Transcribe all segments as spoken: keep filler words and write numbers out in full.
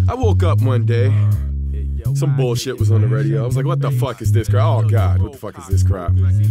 I woke up one day, some bullshit was on the radio. I was like, what the fuck is this crap? Oh God, what the fuck is this crap?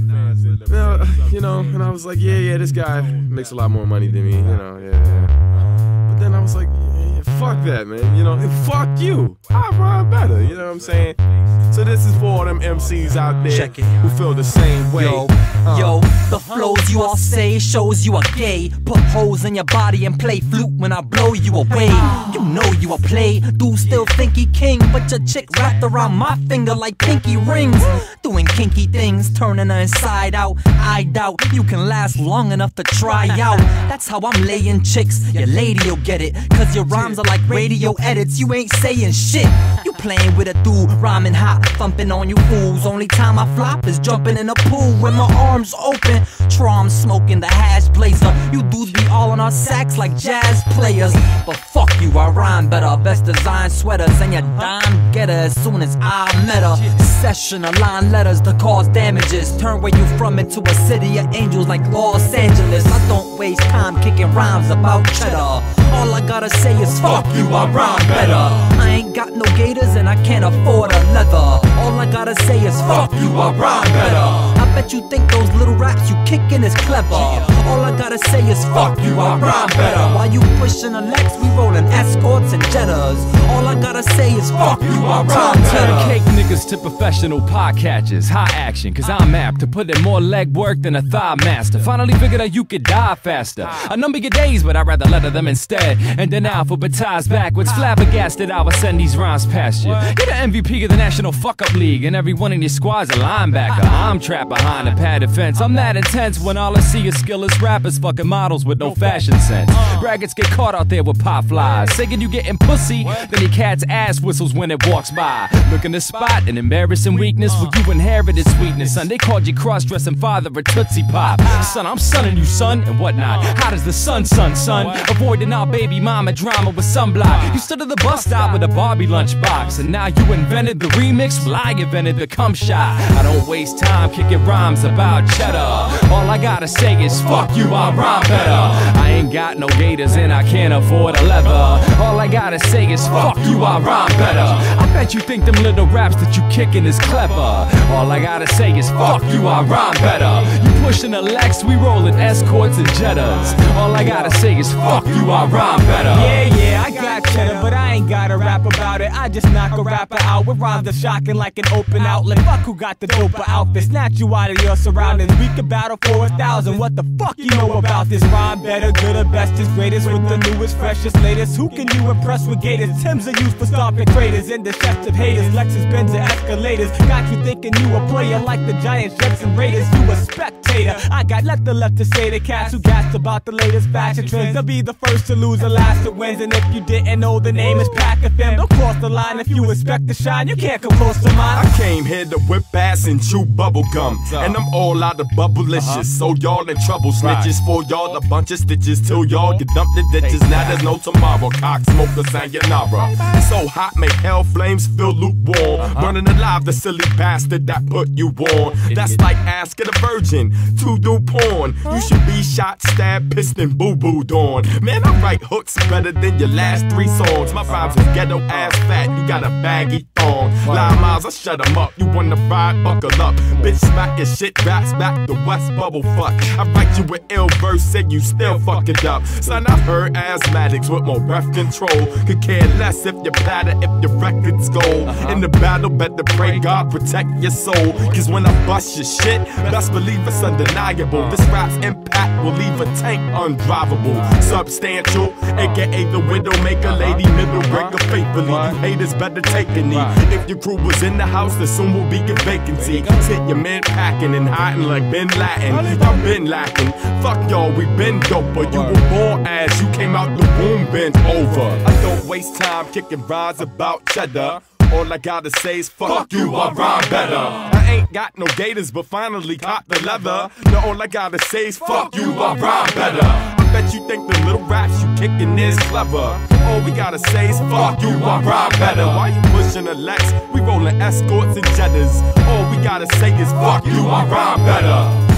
Now, you know, and I was like, yeah, yeah, this guy makes a lot more money than me, you know, yeah, yeah. But then I was like, yeah, fuck that, man, you know, fuck you. I rhyme better, you know what I'm saying? So this is for all them M Cs out there who feel the same way. Yo, uh, yo, the flows you all say shows you are gay. Put holes in your body and play flute when I blow you away. You know you a play, dude still think he king, but your chick wrapped around my finger like pinky rings. Doing kinky things, turning her inside out. I doubt you can last long enough to try out. That's how I'm laying chicks, your lady'll get it. Cause your rhymes are like radio edits, you ain't saying shit. You playing with a dude, rhyming hot, thumping on you fools. Only time I flop is jumping in a pool with my arms open. Trom smoking the hash blazer. You dudes be all on our sacks like jazz players. But fuck you, I rhyme better. Best design sweaters and your dime getter as soon as I met her. Session align letters to cause damages. Turn where you from into a city of angels like Los Angeles. I don't waste time kicking rhymes about cheddar. All I gotta say is fuck you, I rhyme better. I ain't got no gators and I can't afford a leather. All I gotta say is fuck you, I rhyme better. I bet you think those little raps you kickin' is clever. All I gotta say is fuck you, I rhyme better. While you pushin' a Lex, we rollin' escorts and jettas. All I gotta say is fuck you, I rhyme better. Cake niggas to professional podcatchers, high action, cause I'm apt to put in more legwork than a thigh master. Finally figured out you could die faster. I number your days, but I'd rather letter them instead. And then alphabetize backwards, flabbergasted I would send these rhymes past you. You're the M V P of the National Fuck-Up League, and every one in your squad's a linebacker. I'm trapped behind a padded fence. I'm that intense when all I see is skillless rappers fucking models with no fashion sense. Braggarts get caught out there with pop flies, saying you getting pussy, then your cat's ass whistles when it walks by. Looking to spot an embarrassing weakness, well you inherited sweetness, son. They called you cross-dressing father a Tootsie Pop. Son, I'm sunning you, son, and whatnot. How does the sun, son, son? Avoiding our baby mama drama with sunblock. You stood at the bus stop with a Barbie lunchbox, and now you invented the remix. Well, I invented the cum shot. I don't waste time kicking rhymes about cheddar. All I gotta say is fuck you, I rhyme better. I ain't got no gators and I can't afford a leather. All I gotta say is fuck you, I rhyme better. I bet you think them little raps that you kicking is clever. All I gotta say is fuck you, I rhyme better. You pushing a Lex, we rolling escorts and jettas. All I gotta say is fuck you, I rhyme better. Yeah, yeah, I got cheddar, but I ain't gotta rap about it. I just knock a rapper out with rhymes that shocking like an open outlet. Fuck who got the doper outfit, snatch you out of your surroundings. We can battle for a thousand. What the fuck you know about this? Rhyme better, gooder, bestest, greatest, with the newest, freshest, latest. Who can you impress with gators? Tim's are used for stomping craters and deceptive haters. Lexus, Benz, and escalators. Got you thinking you a player like the Giants, Jets, and Raiders. You a spectator. I got left the left to say the cats who gassed about the latest fashion trends. They'll be the first to lose, the last to wins. And if you didn't know, the name is Pack F M. Don't cross the line if you expect to shine. You can't come close to mine. I came here to whip ass and chew bubble gum, and I'm all out of bubblicious. So y'all in trouble, snitches. For y'all a bunch of stitches till y'all get dumped in ditches. Now there's no tomorrow. Cock smoker sayonara. So hot, make hell flames feel lukewarm. Burning alive the silly bastard that put you on. That's like asking a virgin to do porn. You should be shot, stabbed, pissed, and boo-booed on. Man, I write hooks better than your last three songs. My rhymes is ghetto ass fat. You got a baggy thong. Line miles, I shut 'em up. You wanna ride, buckle up. Bitch, smack your shit, raps back the West bubble fuck. I write you an ill verse and you still fuck it up. Son, I've heard asthmatics with more breath control. Could care less if you platter, if your records go. In the battle, better pray God protect your soul. Cause when I bust your shit, best believe it's undeniable. This rap's impact will leave a tank undrivable. Substantial, aka the widowmaker, lady middle breaker faithfully. You haters better take a knee. If your crew was in the house, then soon will be a vacancy. Sit your men packing and hiding like Ben Latin. Y'all been lacking. Fuck y'all, we been doper. You were born as you came out the womb bent over. I don't waste time kicking rhymes about cheddar. All I gotta say is fuck you, I rhyme better. I ain't got no gators, but finally caught the leather. Now all I gotta say is fuck you, I rhyme better. I bet you think the little raps you kicking is clever. All we gotta say is fuck you, I rhyme better. Why you pushing a Lex? We rolling escorts and jettas. All we gotta say is fuck you, I rhyme better.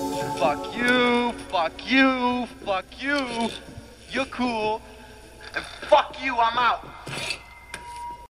Fuck you, fuck you, fuck you. You're cool. And fuck you, I'm out.